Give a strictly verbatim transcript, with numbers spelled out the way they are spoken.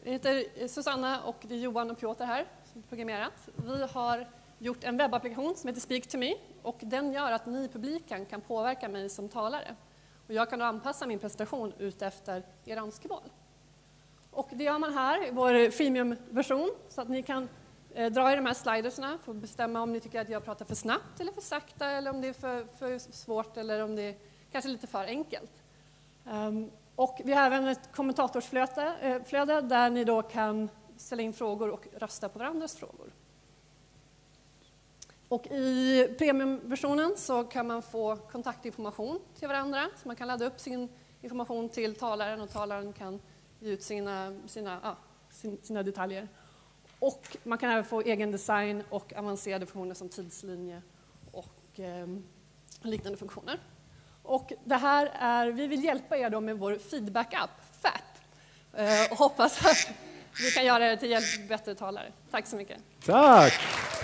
Jag heter Susanna och det är Johan och Piotr här som programmerat. Vi har gjort en webbapplikation som heter Speak to Me och den gör att ni i publiken kan påverka mig som talare. Och jag kan då anpassa min presentation ut efter era önskemål. Och det gör man här i vår freemium-version så att ni kan eh, dra i de här slidersna för att bestämma om ni tycker att jag pratar för snabbt eller för sakta eller om det är för, för svårt eller om det är kanske lite för enkelt. Um, och vi har även ett kommentatorsflöde eh, flöde där ni då kan ställa in frågor och rösta på varandras frågor. Och i premiumversionen så kan man få kontaktinformation till varandra. Så man kan ladda upp sin information till talaren och talaren kan ge ut sina, sina, ja, sina detaljer. Och man kan även få egen design och avancerade funktioner som tidslinje och eh, liknande funktioner. Och det här är, vi vill hjälpa er då med vår feedback-app, F A P. Eh, och hoppas att vi kan göra er till hjälp bättre talare. Tack så mycket. Tack!